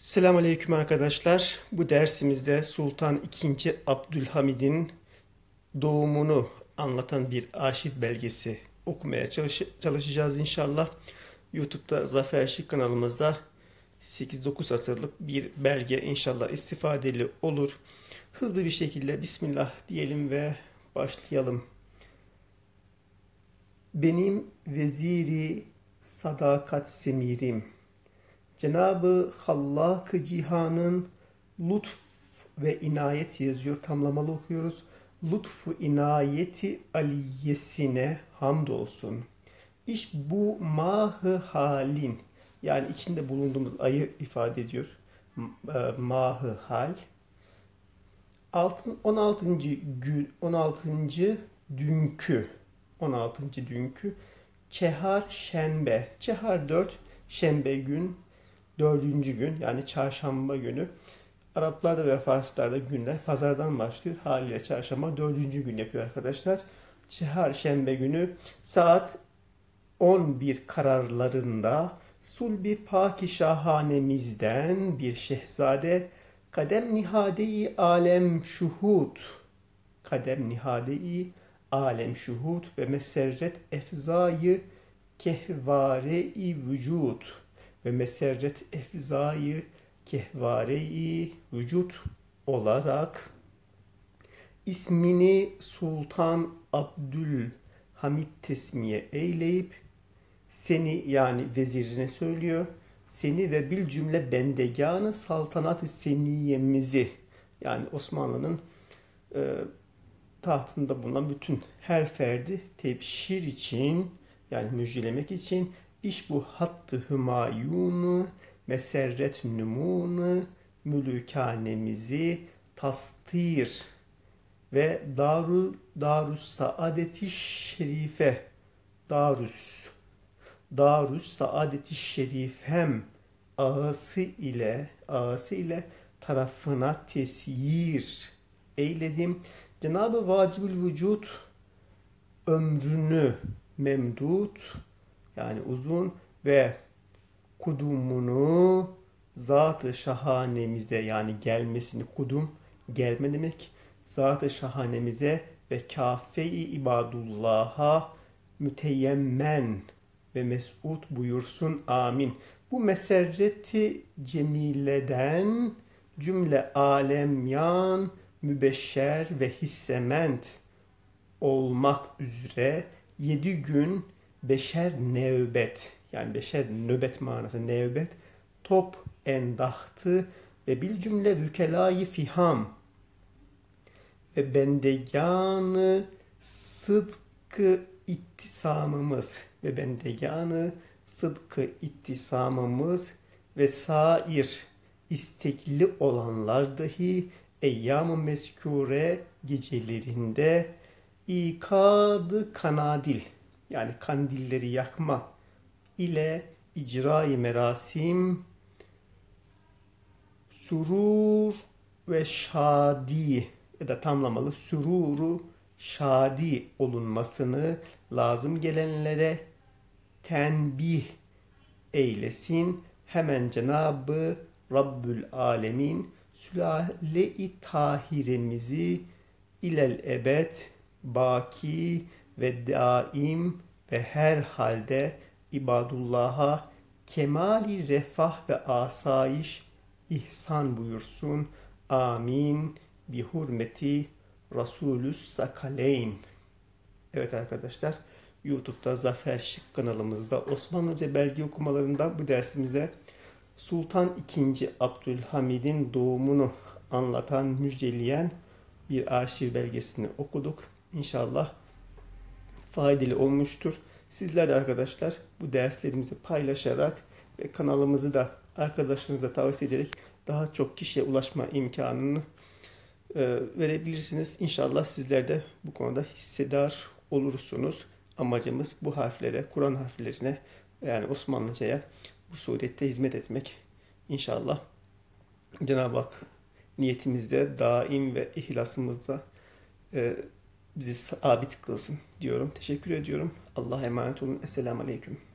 Selamünaleyküm arkadaşlar. Bu dersimizde Sultan II. Abdülhamid'in doğumunu anlatan bir arşiv belgesi okumaya çalışacağız inşallah. YouTube'da Zafer Şık kanalımızda 8-9 satırlık bir belge inşallah istifadeli olur. Hızlı bir şekilde Bismillah diyelim ve başlayalım. Benim veziri sadakat semirim. Cenab-ı Hallak-ı Cihan'ın lütf ve inayet yazıyor. Tamlamalı okuyoruz. Lütfu inayeti aliyesine hamdolsun. İş bu mahı halin, yani içinde bulunduğumuz ayı ifade ediyor. Mahı hal. 16. dünkü Çehar şenbe. Çehar 4, şenbe gün, 4. gün, yani çarşamba günü. Araplarda ve Farslarda günler pazardan başlıyor. Haliyle çarşamba 4. gün yapıyor arkadaşlar. Şembe günü saat 11 kararlarında Sulbi Paki Şahanemizden bir şehzade kadem nihade-i alem şuhud ve meserret efzayı kehvare-i vücut olarak ismini Sultan Abdülhamid tesmiye eyleyip seni, yani vezirine söylüyor, seni ve bil cümle bendeganı saltanat-ı seniyemizi, yani Osmanlı'nın tahtında bulunan bütün her ferdi tebşir için, yani müjdelemek için iş bu hattı hümayunu meserret numunu mülükanemizi tastir ve darus saadeti şerife darus saadeti şerifem ağası ile tarafına tesyir eyledim. Cenab-ı Vacibül Vücut ömrünü memdut, yani uzun, ve kudumunu zat-ı şahanemize, yani gelmesini, kudum gelme demek, zat-ı şahanemize ve kâfe-i ibadullah'a müteyemmen ve mes'ud buyursun, amin. Bu meserreti cemileden cümle alemyan mübeşşer ve hissement olmak üzere 7 gün beşer nevbet, yani beşer nöbet manası, nevbet top endahtı ve bil cümle vükelayı fiham ve bendeganı sıdkı ittisamımız ve sair istekli olanlar dahi eyyam-ı meskure gecelerinde İkadı kanadil, yani kandilleri yakma ile icra-i merasim surur ve şadi, ya da tamlamalı sururu şadi olunmasını lazım gelenlere tenbih eylesin. Hemen Cenab-ı Rabbül Alemin sülale-i tahiremizi ilel ebed baki ve daim ve her halde ibadullah'a kemali refah ve asayiş ihsan buyursun. Amin. Bi hurmeti Rasulüs Sakaleyn. Evet arkadaşlar, YouTube'da Zafer Şık kanalımızda Osmanlıca belge okumalarında bu dersimizde Sultan II. Abdülhamid'in doğumunu anlatan, müjdeleyen bir arşiv belgesini okuduk. İnşallah faydalı olmuştur. Sizler de arkadaşlar bu derslerimizi paylaşarak ve kanalımızı da arkadaşlarınıza tavsiye ederek daha çok kişiye ulaşma imkanını verebilirsiniz. İnşallah sizler de bu konuda hissedar olursunuz. Amacımız bu harflere, Kur'an harflerine, yani Osmanlıca'ya bu surette hizmet etmek. İnşallah Cenab-ı Hak niyetimizde daim ve ihlasımızda bizi sabit kılsın diyorum. Teşekkür ediyorum. Allah'a emanet olun. Esselamu Aleyküm.